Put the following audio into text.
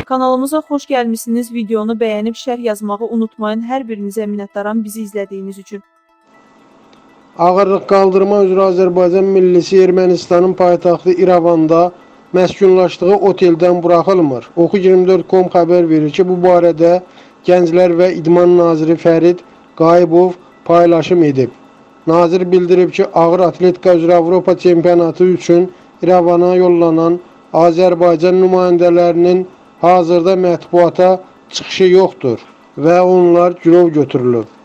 Kanalımıza xoş gəlmişsiniz. Videonu bəyənib şərh yazmağı unutmayın. Hər birinizə minnətdaram bizi izlədiyiniz üçün. Ağırlıq qaldırma üzrə Azərbaycan millisi Ermənistanın paytaxtı İrəvanda məskunlaşdığı oteldən buraxılmır. Oxu24.com xəbər verir ki, bu barədə Gənclər və İdman Naziri Fərid Qayıbov paylaşım edib. Nazir bildirib ki, ağır atletika üzrə Avropa çempionatı üçün İrəvana yollanan Azərbaycan nümayəndələrinin hazırda mətbuata çıxışı yoxdur və onlar girov götürülüb.